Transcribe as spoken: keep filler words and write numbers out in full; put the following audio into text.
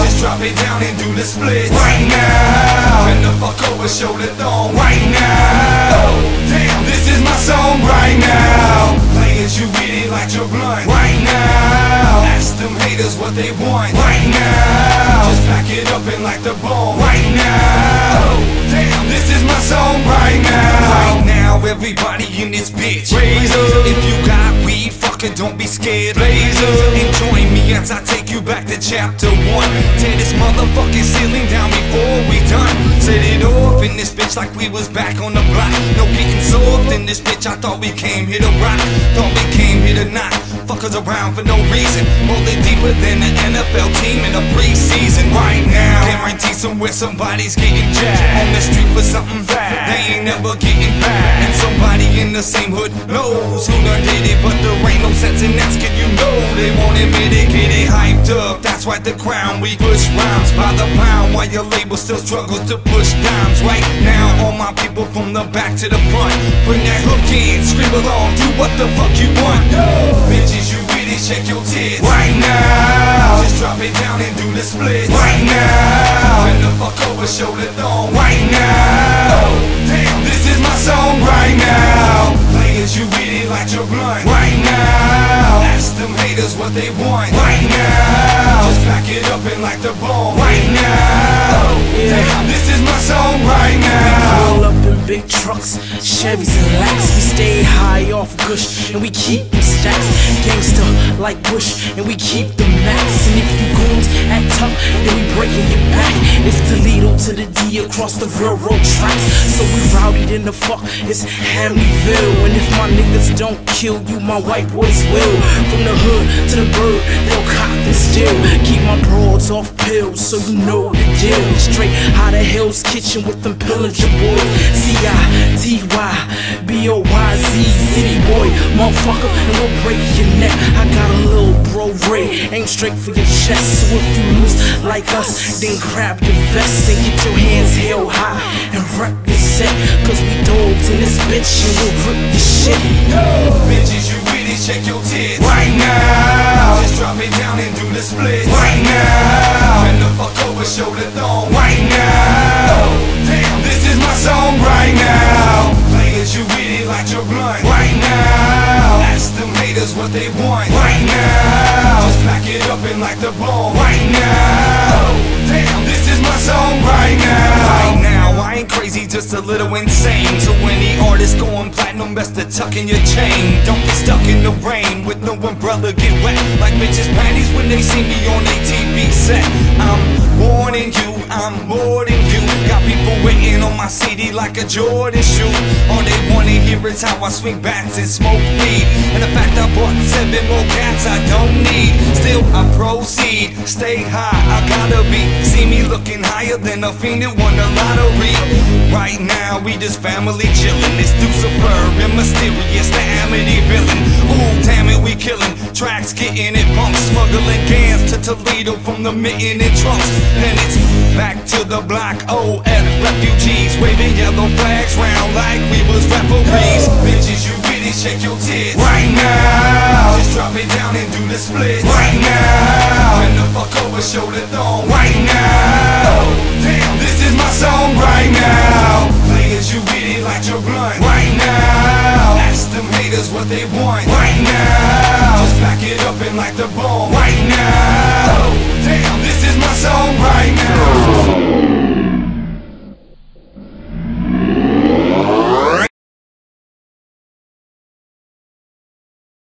Just drop it down and do the split right now. Bend the fuck over, show the thong right now. Oh, damn, this is my song right now. Play as you with it like you're blunt right now. Ask them haters what they want right now. Just pack it up and like the bomb right now. Oh, damn, this is my song right now. Right now, everybody in this bitch, raise up. If you got weed, fucking don't be scared, blaze up. And join me as I take you back to chapter one. Tear this motherfucking ceiling down before we done. Set it off in this bitch like we was back on the block. No getting soft in this bitch, I thought we came here to rock. Thought we came here to knock fuckers around for no reason. Rolling deeper than the N F L team in the preseason. Right now, guarantee somewhere somebody's getting jacked. On the street for something bad, they ain't never getting back. And somebody in the same hood knows who done did it, but there ain't no sense in asking, you know. They won't admit it, get it hyped up. That's why the crown, we push rhymes by the pound, while your label still struggles to push dimes. Right now, all my people from the back to the front, bring that hook in, scream along, do what the fuck you want. Bitches, you with it, check your tits right now. Just drop it down and do the split right now. Bend the fuck over, show the thong right now. Oh, damn, this is my song right now. Play as you with it like you're blunt right now. Ask them haters what they want right now. Just pack it up and like the bomb right now. Oh, damn, this is my song right now. Roll up in big trucks, Chevys and Lax. We stay high off Gush and we keep them stacks. Gangsta like Bush and we keep the max. And if you goons act tough, then we breaking your back. It's Toledo to the D across the railroad tracks. So we routed in the fuck, it's Hamleyville. And if my niggas don't kill you, my white boys will. From the hood to the bird, they'll cock and steal. Keep my broads off pills, so you know the deal. Straight out of Hell's Kitchen with them pillager boys. C I T Y B O Y Z, city boy, motherfucker, and we'll break your neck. I got a little bro Ray, aim straight for your chest. So if you lose like us, then grab your vest and get your hands held high and rep your set. Cause we dogs in this bitch and we'll rip your shit. Bitches, you with it, check your tits right now. Just drop it down and do the split right now. Bend the fuck over, show the thong right now. Oh, damn, this is my song right now. Play as you with it like you're blunt right now. Ask them haters what they want right now. Just pack it up and like the bomb right now. Oh, damn, this is my song right now. Right now, I ain't crazy, just a little insane. So any artist going platinum, best to tuck in your chain. Don't get stuck in the rain with no umbrella, get wet like bitches' panties when they see me on a T V set. I'm warning you, I'm more than you. Got people waiting on my C D like a Jordan shoe. All they wanna hear is how I swing bats and smoke weed, and the fact I bought seven more cats I don't need. Still I proceed, stay high, I gotta be. See me looking higher than a fiend that won the lottery. Right now we just family chillin'. It's Lucifer and Mysterious, the Amity villain. Ooh, damn it, we killin'. Tracks getting it bump, smuggling cans to Toledo from the mitten and trunks. Then it's back to the block, O F refugees, waving yellow flags round like we was referees. Bitches, you with it, shake your tits right now. Just drop it down and do the split right now. Bend the fuck over, show the thong right now. Oh, damn, this is my song right now. Play as you with it like you're blunt right now. Ask them haters what they want right now. Just pack it up and like the bomb right now.